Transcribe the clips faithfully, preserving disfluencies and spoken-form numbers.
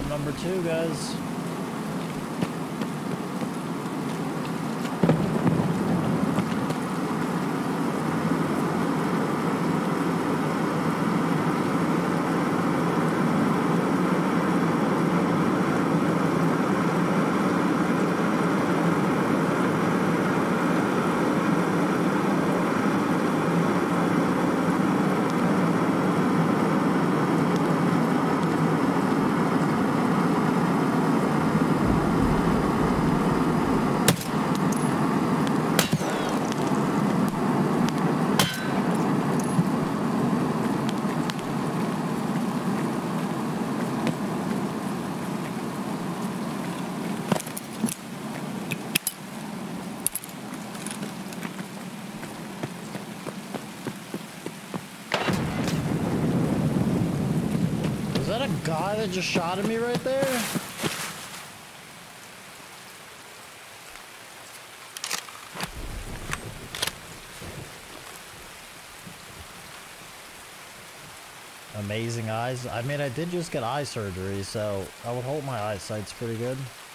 number two, guys. Guy that just shot at me right there? Amazing eyes. I mean, I did just get eye surgery, so I would hope my eyesight's pretty good.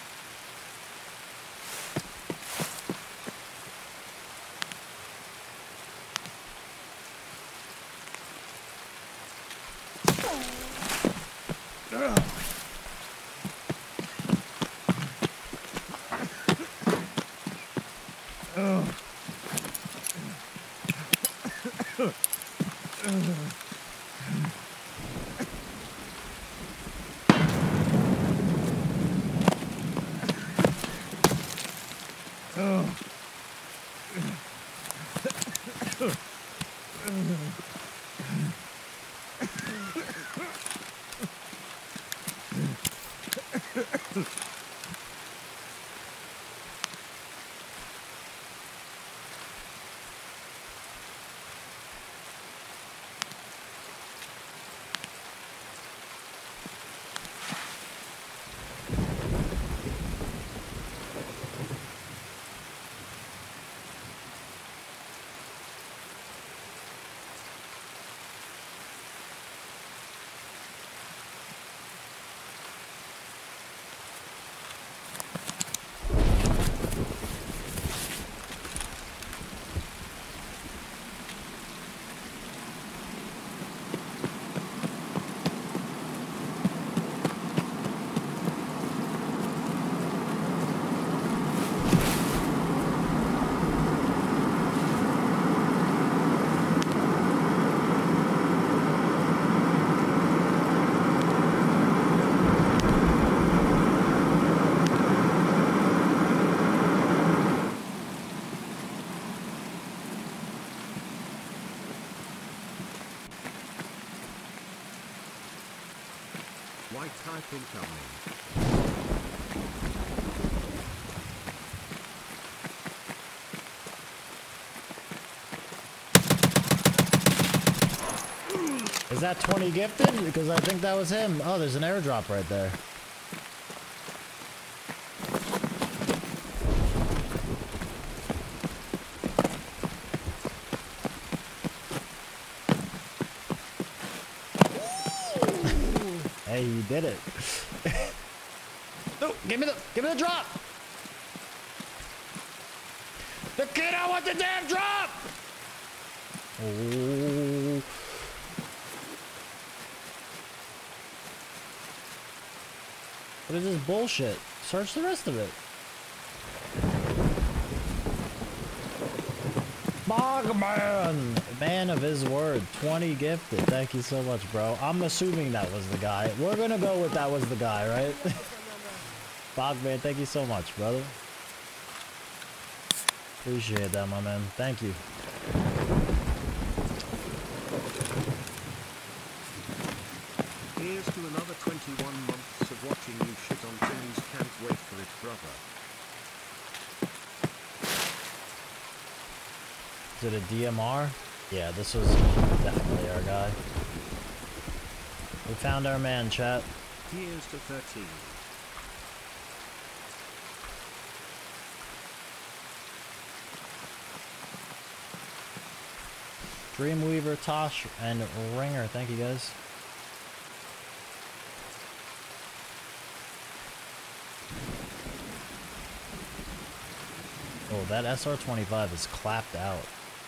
White type incoming. Is that twenty gifted? Because I think that was him. Oh, there's an airdrop right there. Hey, you did it. No, give me the, give me the drop. The kid, I want the damn drop. Oh. What is this bullshit? Search the rest of it. Bogman, man of his word, twenty gifted. Thank you so much, bro. I'm assuming that was the guy. We're gonna go with that was the guy, right? Bogman, thank you so much, brother. Appreciate that, my man. Thank you. Here's to another twenty-one months of watching you shit on things. Can't wait for it, brother. Is it a D M R? Yeah, this was definitely our guy. We found our man, chat. Here's to thirteen. Dreamweaver, Tosh, and Ringer. Thank you, guys. Oh, that S R twenty-five is clapped out.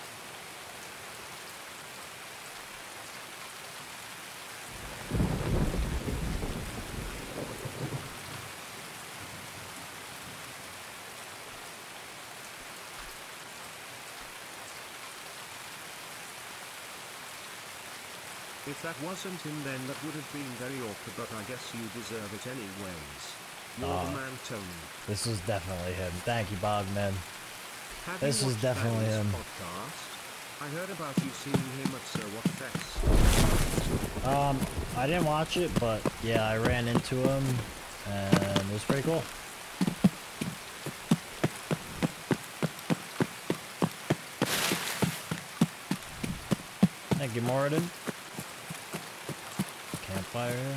If that wasn't him, then that would have been very awkward, but I guess you deserve it anyways. You're Ah. the man, Tony. This was definitely him. Thank you, Bogman. Have This you is watched definitely Barry's him. podcast? I heard about you seeing him at So What Fest. Um, I didn't watch it, but yeah, I ran into him, and it was pretty cool. Thank you, Moradin. Campfire here.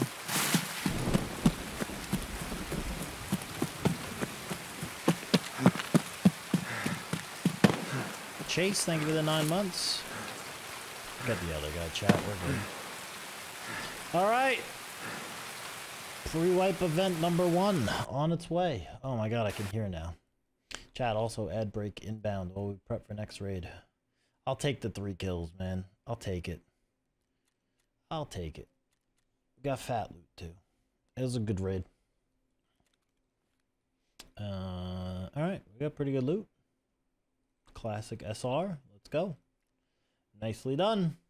Chase, thank you for the nine months. Got the other guy, chat. We're good. Alright. Pre-wipe event number one on its way. Oh my god, I can hear now. Chat, also ad break inbound while we prep for next raid. I'll take the three kills, man. I'll take it. I'll take it. We got fat loot too. It was a good raid. Uh, alright, we got pretty good loot. Classic S R. Let's go. Nicely done.